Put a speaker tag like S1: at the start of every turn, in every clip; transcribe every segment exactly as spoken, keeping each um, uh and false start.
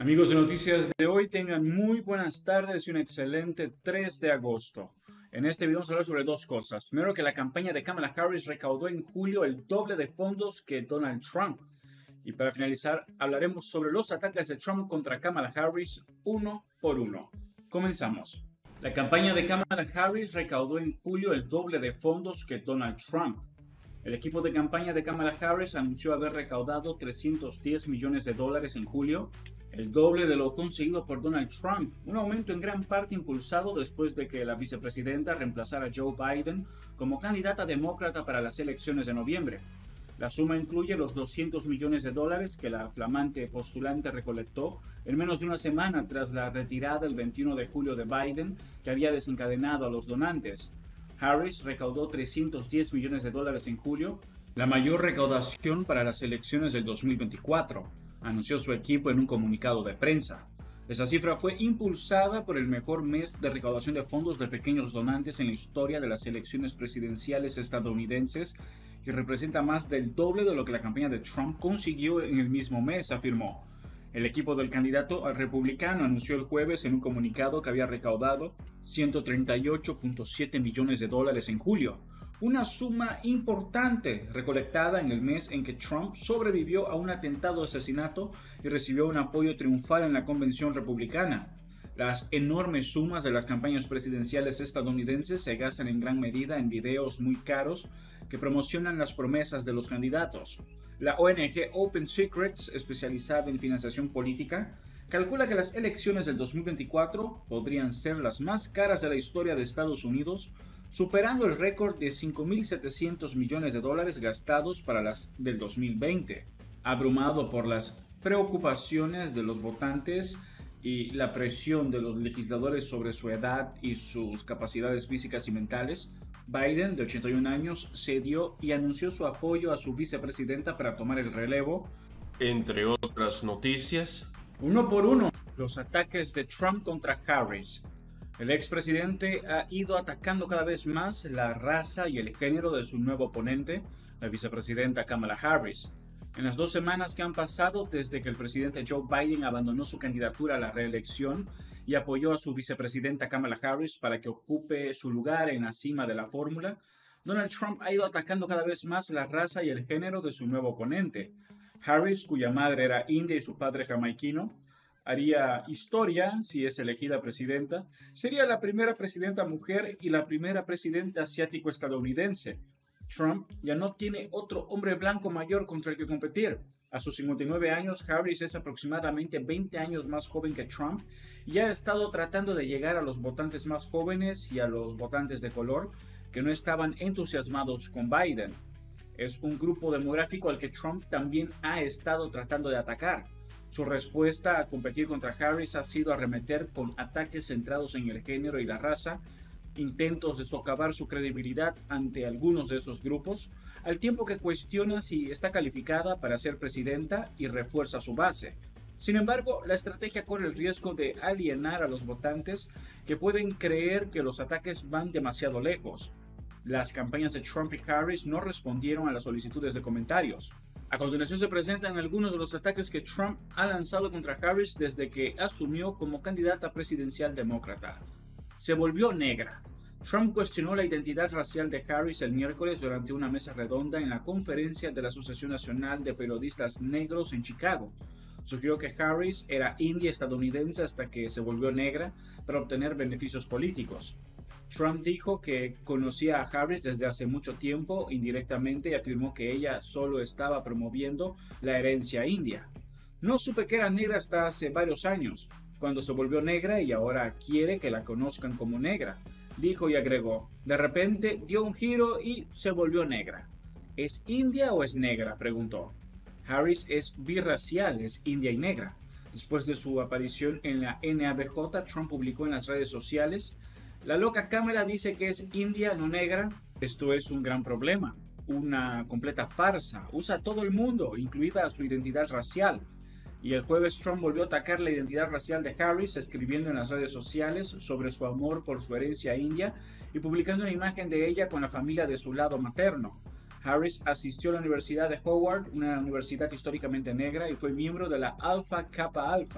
S1: Amigos de Noticias de hoy, tengan muy buenas tardes y un excelente tres de agosto. En este video vamos a hablar sobre dos cosas. Primero, que la campaña de Kamala Harris recaudó en julio el doble de fondos que Donald Trump. Y para finalizar, hablaremos sobre los ataques de Trump contra Kamala Harris uno por uno. Comenzamos. La campaña de Kamala Harris recaudó en julio el doble de fondos que Donald Trump. El equipo de campaña de Kamala Harris anunció haber recaudado trescientos diez millones de dólares en julio, el doble de lo conseguido por Donald Trump, un aumento en gran parte impulsado después de que la vicepresidenta reemplazara a Joe Biden como candidata demócrata para las elecciones de noviembre. La suma incluye los doscientos millones de dólares que la flamante postulante recolectó en menos de una semana tras la retirada el veintiuno de julio de Biden, que había desencadenado a los donantes. Harris recaudó trescientos diez millones de dólares en julio, la mayor recaudación para las elecciones del dos mil veinticuatro, anunció su equipo en un comunicado de prensa. Esta cifra fue impulsada por el mejor mes de recaudación de fondos de pequeños donantes en la historia de las elecciones presidenciales estadounidenses y representa más del doble de lo que la campaña de Trump consiguió en el mismo mes, afirmó. El equipo del candidato republicano anunció el jueves en un comunicado que había recaudado ciento treinta y ocho punto siete millones de dólares en julio, una suma importante recolectada en el mes en que Trump sobrevivió a un atentado de asesinato y recibió un apoyo triunfal en la convención republicana. Las enormes sumas de las campañas presidenciales estadounidenses se gastan en gran medida en videos muy caros que promocionan las promesas de los candidatos. La O N G Open Secrets, especializada en financiación política, calcula que las elecciones del dos mil veinticuatro podrían ser las más caras de la historia de Estados Unidos, superando el récord de cinco mil setecientos millones de dólares gastados para las del dos mil veinte. Abrumado por las preocupaciones de los votantes y la presión de los legisladores sobre su edad y sus capacidades físicas y mentales, Biden, de ochenta y un años, cedió y anunció su apoyo a su vicepresidenta para tomar el relevo.
S2: Entre otras noticias,
S1: uno por uno, los ataques de Trump contra Harris. El expresidente ha ido atacando cada vez más la raza y el género de su nuevo oponente, la vicepresidenta Kamala Harris. En las dos semanas que han pasado desde que el presidente Joe Biden abandonó su candidatura a la reelección y apoyó a su vicepresidenta Kamala Harris para que ocupe su lugar en la cima de la fórmula, Donald Trump ha ido atacando cada vez más la raza y el género de su nuevo oponente. Harris, cuya madre era india y su padre jamaiquino, haría historia si es elegida presidenta. Sería la primera presidenta mujer y la primera presidenta asiático-estadounidense. Trump ya no tiene otro hombre blanco mayor contra el que competir. A sus cincuenta y nueve años, Harris es aproximadamente veinte años más joven que Trump y ha estado tratando de llegar a los votantes más jóvenes y a los votantes de color que no estaban entusiasmados con Biden. Es un grupo demográfico al que Trump también ha estado tratando de atacar. Su respuesta a competir contra Harris ha sido arremeter con ataques centrados en el género y la raza, intentos de socavar su credibilidad ante algunos de esos grupos, al tiempo que cuestiona si está calificada para ser presidenta y refuerza su base. Sin embargo, la estrategia corre el riesgo de alienar a los votantes que pueden creer que los ataques van demasiado lejos. Las campañas de Trump y Harris no respondieron a las solicitudes de comentarios. A continuación se presentan algunos de los ataques que Trump ha lanzado contra Harris desde que asumió como candidata presidencial demócrata. Se volvió negra. Trump cuestionó la identidad racial de Harris el miércoles durante una mesa redonda en la conferencia de la Asociación Nacional de Periodistas Negros en Chicago. Sugirió que Harris era india estadounidense hasta que se volvió negra para obtener beneficios políticos. Trump dijo que conocía a Harris desde hace mucho tiempo indirectamente y afirmó que ella solo estaba promoviendo la herencia india. No supe que era negra hasta hace varios años, cuando se volvió negra y ahora quiere que la conozcan como negra, dijo y agregó. De repente dio un giro y se volvió negra. ¿Es india o es negra?, preguntó. Harris es birracial, es india y negra. Después de su aparición en la N A B J, Trump publicó en las redes sociales: la loca Kamala dice que es india, no negra. Esto es un gran problema, una completa farsa. Usa a todo el mundo, incluida su identidad racial. Y el jueves Trump volvió a atacar la identidad racial de Harris, escribiendo en las redes sociales sobre su amor por su herencia india y publicando una imagen de ella con la familia de su lado materno. Harris asistió a la Universidad de Howard, una universidad históricamente negra, y fue miembro de la Alpha Kappa Alpha,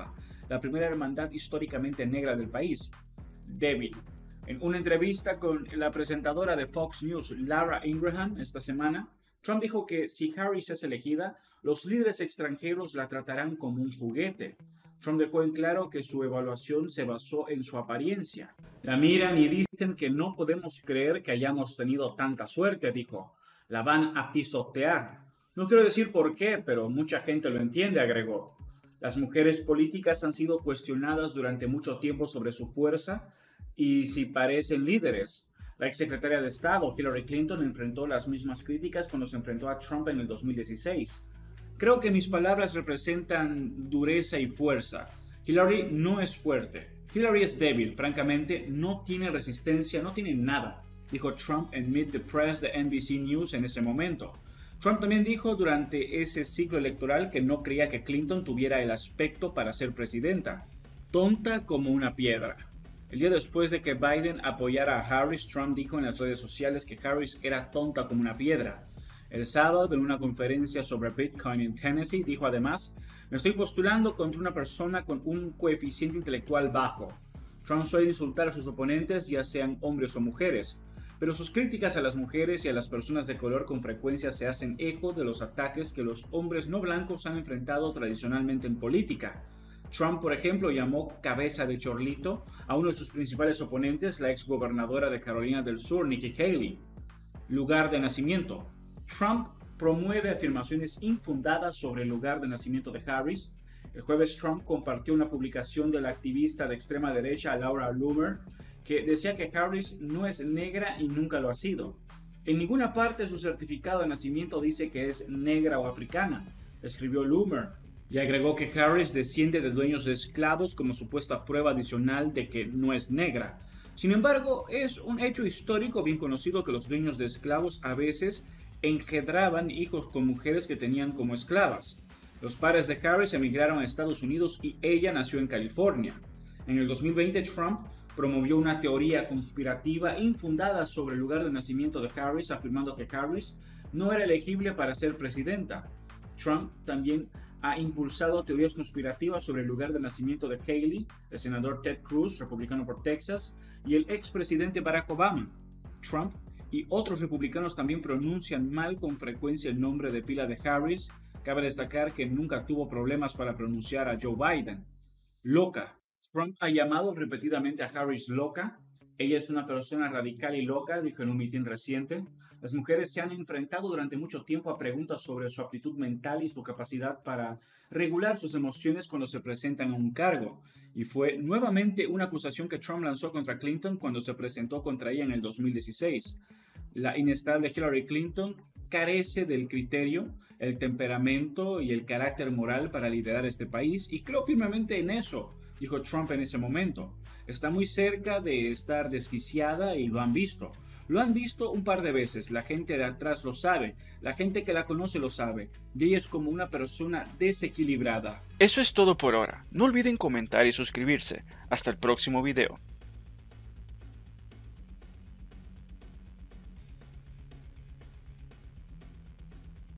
S1: la primera hermandad históricamente negra del país. Débil. En una entrevista con la presentadora de Fox News, Laura Ingraham, esta semana, Trump dijo que si Harris es elegida, los líderes extranjeros la tratarán como un juguete. Trump dejó en claro que su evaluación se basó en su apariencia. La miran y dicen que no podemos creer que hayamos tenido tanta suerte, dijo. La van a pisotear. No quiero decir por qué, pero mucha gente lo entiende, agregó. Las mujeres políticas han sido cuestionadas durante mucho tiempo sobre su fuerza y si parecen líderes. La exsecretaria de Estado, Hillary Clinton, enfrentó las mismas críticas cuando se enfrentó a Trump en el dos mil dieciséis. Creo que mis palabras representan dureza y fuerza. Hillary no es fuerte. Hillary es débil, francamente, no tiene resistencia, no tiene nada, dijo Trump en Meet the Press de N B C News en ese momento. Trump también dijo durante ese ciclo electoral que no creía que Clinton tuviera el aspecto para ser presidenta. Tonta como una piedra. El día después de que Biden apoyara a Harris, Trump dijo en las redes sociales que Harris era tonta como una piedra. El sábado, en una conferencia sobre Bitcoin en Tennessee, dijo además, me estoy postulando contra una persona con un coeficiente intelectual bajo. Trump suele insultar a sus oponentes, ya sean hombres o mujeres, pero sus críticas a las mujeres y a las personas de color con frecuencia se hacen eco de los ataques que los hombres no blancos han enfrentado tradicionalmente en política. Trump, por ejemplo, llamó cabeza de chorlito a uno de sus principales oponentes, la exgobernadora de Carolina del Sur, Nikki Haley. Lugar de nacimiento. Trump promueve afirmaciones infundadas sobre el lugar de nacimiento de Harris. El jueves Trump compartió una publicación de la activista de extrema derecha Laura Loomer que decía que Harris no es negra y nunca lo ha sido. En ninguna parte de su certificado de nacimiento dice que es negra o africana, escribió Loomer, y agregó que Harris desciende de dueños de esclavos como supuesta prueba adicional de que no es negra. Sin embargo, es un hecho histórico bien conocido que los dueños de esclavos a veces engendraban hijos con mujeres que tenían como esclavas. Los padres de Harris emigraron a Estados Unidos y ella nació en California. En el dos mil veinte, Trump promovió una teoría conspirativa infundada sobre el lugar de nacimiento de Harris, afirmando que Harris no era elegible para ser presidenta. Trump también ha impulsado teorías conspirativas sobre el lugar de nacimiento de Haley, el senador Ted Cruz, republicano por Texas, y el expresidente Barack Obama. Trump y otros republicanos también pronuncian mal con frecuencia el nombre de pila de Harris. Cabe destacar que nunca tuvo problemas para pronunciar a Joe Biden. Loca. Trump ha llamado repetidamente a Harris loca. Ella es una persona radical y loca, dijo en un mitin reciente. Las mujeres se han enfrentado durante mucho tiempo a preguntas sobre su aptitud mental y su capacidad para regular sus emociones cuando se presentan a un cargo. Y fue nuevamente una acusación que Trump lanzó contra Clinton cuando se presentó contra ella en el dos mil dieciséis. La inestable Hillary Clinton carece del criterio, el temperamento y el carácter moral para liderar este país, y creo firmemente en eso, dijo Trump en ese momento. Está muy cerca de estar desquiciada y lo han visto. Lo han visto un par de veces, la gente de atrás lo sabe, la gente que la conoce lo sabe, y ella es como una persona desequilibrada.
S3: Eso es todo por ahora. No olviden comentar y suscribirse. Hasta el próximo video.